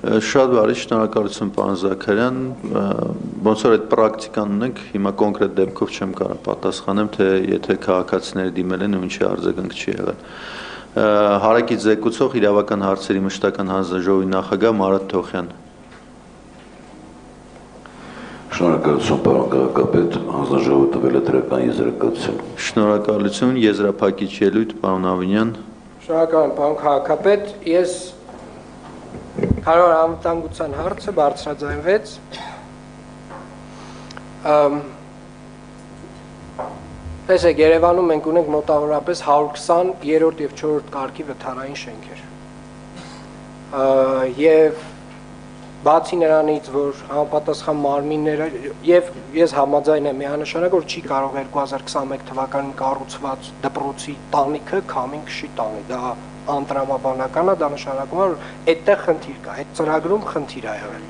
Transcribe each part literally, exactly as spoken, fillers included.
Շատ բարի, շնորհակալություն պարոն Զաքարյան, ոնց որ այդ պրակտիկան ունենք, հիմա կոնկրետ դեպքով չեմ կարող պատասխանեմ, թե եթե քաղաքացիները դիմել են ու ինչի արձագանք չի եղել։ Հարակից զեկուցող իրավական հարցերի մշտական հանձնաժողովի նախագահ Մարատ Թոխյան։ Շնորհակալություն պարոն քաղաքապետ, հանձնաժողովը տվել է դրական եզրակացություն։ Շնորհակալություն, եզրափակիչ ելույթ պարոն Ավինյան։ Շնորհակալ եմ պարոն քաղաքապետ, ես Հարյուր անվտանգության հարցը բարձրաձայնվեց։ Տեսեք, Երևանում մենք ունենք մոտավորապես հարյուր քսան երրորդ և չորրորդ կարգի վթարային շենքեր։ Եվ բացի նրանից, որ համապատասխան մարմինները, և ես համաձայն եմ միանշանակ, որ չի կարող երկու հազար քսանմեկ թվականին կառուցված դպրոցի տանիքը քամին քշի տանի, դա անտրամաբանական է, դա նշանակում է, որ այդտեղ խնդիր կա, այդ ծրագրում խնդիր է եղել։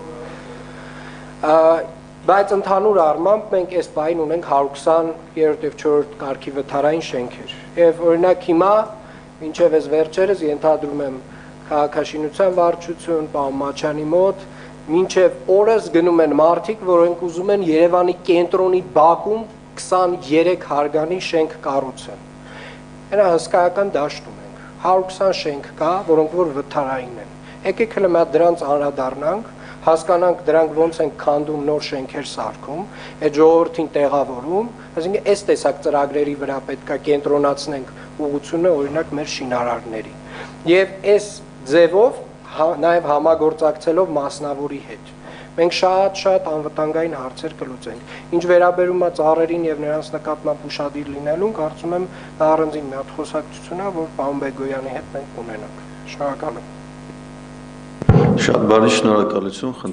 Բայց ընդհանուր առմամբ մենք այս պահին ունենք հարյուր քսան երրորդ և չորրորդ կարգի վթարային շենքեր։ Եվ օրինակ հիմա, մինչև այս վերջերս ենթադրում եմ քաղաքաշինության վարչություն, պարոն Մաչյանի մոտ, մինչև օրս գնում են մարդիկ, որոնք ուզում են Երևանի կենտրոնի բակում քսաներեք հարգանի շենք կառուցեն։ Այնա հսկայական դաշտում ենք, հարյուր քսան շենք կա, որոնք որ վթարային են։ Եկեք հələ մենք դրանց անդրադառնանք, հասկանանք դրանք ոնց են քանդում, նոր շենքեր սարքում, այդ ժողովրդին տեղավորում, այսինքն այս տեսակ ծրագրերի վրա պետք է կենտրոնացնենք ուղղությունը, օրինակ մեր շինարարների։ Եվ այս ձևով նաև համագործակցելով մասնավորի հետ։ Մենք շատ-շատ անվտանգային հարցեր կլուծենք։ Ինչ վերաբերում է ծառերին եւ նրանց նկատմամբ ուշադիր լինելուն, կարծում եմ դա առանձին մի հատ խոսակցություն է, որ պարոն Բեգոյանի հետ մենք ունենանք։ Շնորհակալ եմ։ Շատ բարի, շնորհակալություն։